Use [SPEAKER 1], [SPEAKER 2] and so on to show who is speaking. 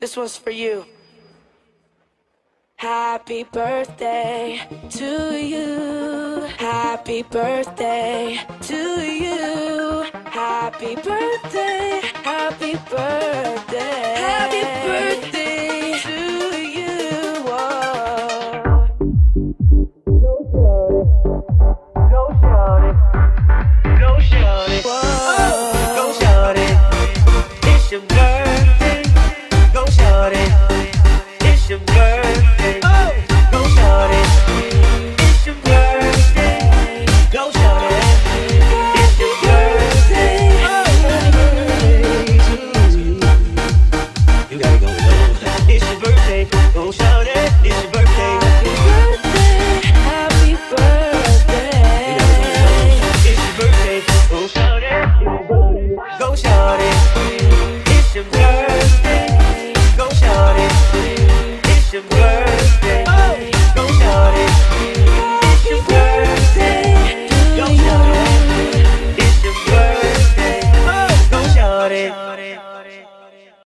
[SPEAKER 1] This one's for you. Happy birthday to you. Happy birthday to you. Happy birthday. Happy birthday. Happy